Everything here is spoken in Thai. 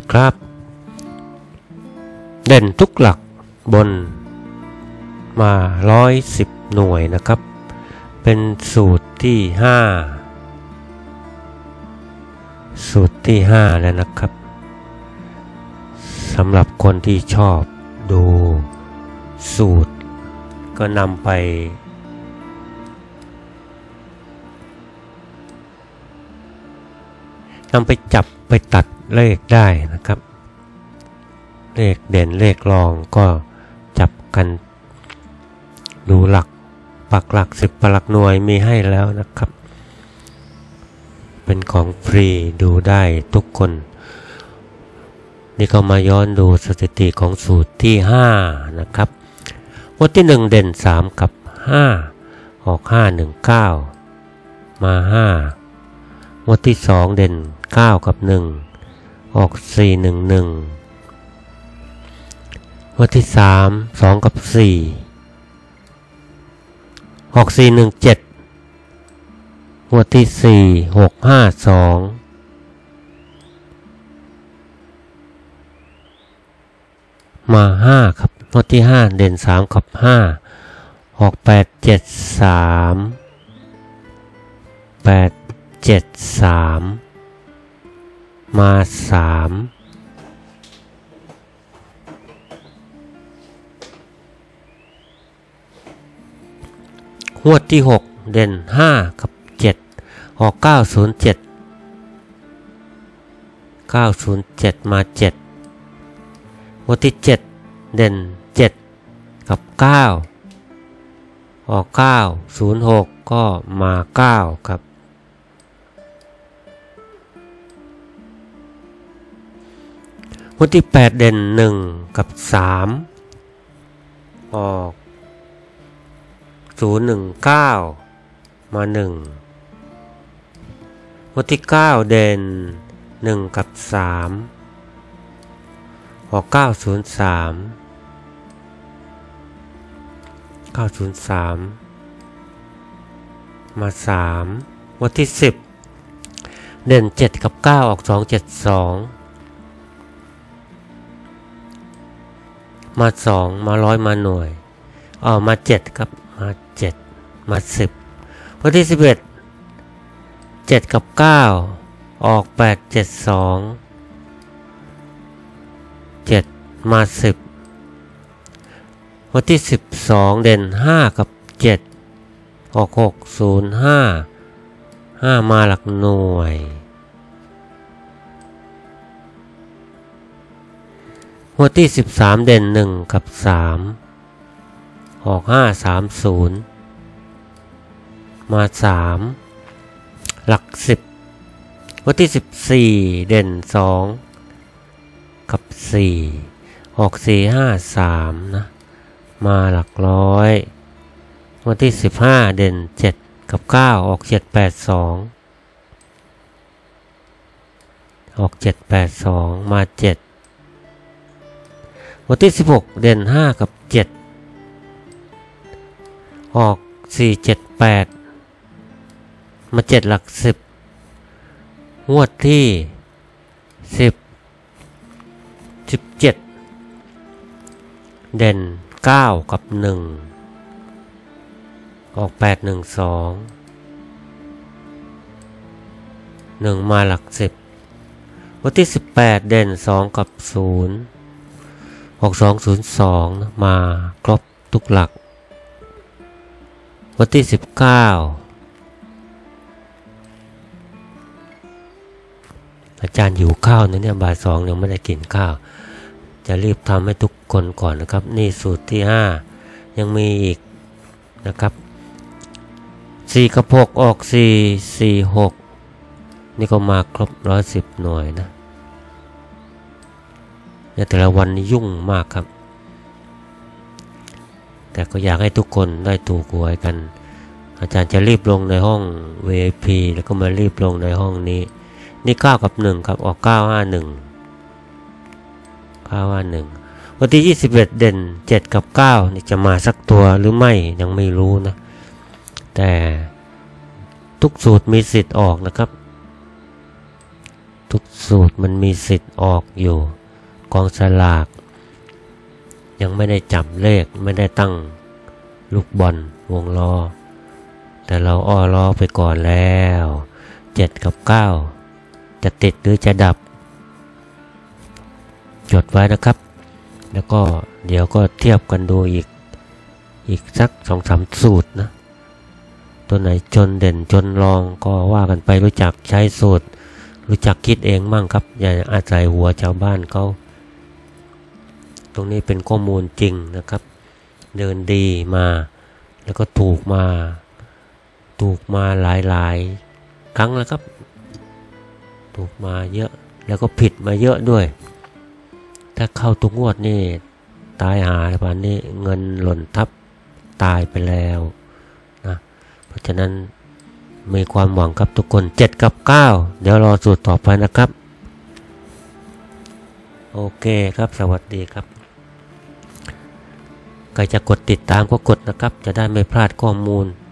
นะครับเด่นทุกหลักบนมา110หน่วยนะครับเป็นสูตรที่5แล้วนะครับสำหรับคนที่ชอบดูสูตรก็นำไปจับไปตัดเลขได้นะครับเลขเด่นเลขรองก็จับกันดูหลักปักหลัก10ปักหลักหน่วยมีให้แล้วนะครับเป็นของฟรีดูได้ทุกคนนี่ก็มาย้อนดูสถิติของสูตรที่5นะครับงวดที่1เด่น3กับ5ออก519มา5งวดที่2เด่น9กับ1ออก411งวดที่3 2กับ4ออก417งวดที่4 652มา5ครับงวดที่5เด่น3กับ5ออก873มา3งวดที่6เด่น5กับ7ออก907มา7งวดที่7เด่น7กับ9ออก906ก็มา9ครับงวดที่8เด่น1กับ3ออก019มา1งวดที่9เด่น1กับ3ออก903มา3งวดที่10เด่น7กับ9ออก272มา2มา100มาหน่วยมา7ครับมา7มา10วันที่11 7กับ9ออก872 7มา10วันที่12เด่น5กับ7ออก605 5มาหลักหน่วยวันที่13เด่น1กับ3ออก530มา3หลัก10วันที่14เด่น2กับ4ออก453นะมาหลักร้อยวันที่15เด่น7กับ9ออก782ออก782มา7วันที่16เด่น5กับ7ออก478มา7หลัก10งวดที่17เด่น9กับ1ออก812 1มาหลัก10วันที่18เด่น2กับ0ออก202มาครบทุกหลักวันที่19อาจารย์หิวข้าวเนี่ยบ่าย2ยังไม่ได้กินข้าวจะรีบทำให้ทุกคนก่อนนะครับนี่สูตรที่5ยังมีอีกนะครับ4กับ6ออก446นี่ก็มาครบ110หน่วยนะในแต่ละวันนี้ยุ่งมากครับแต่ก็อยากให้ทุกคนได้ถูกหวยกันอาจารย์จะรีบลงในห้อง VIP แล้วก็มารีบลงในห้องนี้นี่9กับ1ครับออก951วันที่21เด่น7กับ9นี่จะมาสักตัวหรือไม่ยังไม่รู้นะแต่ทุกสูตรมีสิทธิ์ออกนะครับทุกสูตรมันมีสิทธิ์ออกอยู่กองสลากยังไม่ได้จับเลขไม่ได้ตั้งลูกบอลวงล้อแต่เราอ้อล้อไปก่อนแล้ว7 กับ 9จะติดหรือจะดับจดไว้นะครับแล้วก็เดี๋ยวก็เทียบกันดูอีกสัก 2-3 สูตรนะตัวไหนจนเด่นจนรองก็ว่ากันไปรู้จักใช้สูตรรู้จักคิดเองมั่งครับอย่าอาศัยหัวชาวบ้านเขาตรงนี้เป็นข้อมูลจริงนะครับเดินดีมาแล้วก็ถูกมาหลายครั้งแล้วครับถูกมาเยอะแล้วก็ผิดมาเยอะด้วยถ้าเข้าทุกงวดนี่ตายหาป่านนี้เงินหล่นทับตายไปแล้วนะเพราะฉะนั้นมีความหวังครับทุกคน7 กับ 9เดี๋ยวรอสูตรต่อไปนะครับโอเคครับสวัสดีครับใครจะกดติดตามก็กดนะครับจะได้ไม่พลาดข้อมูล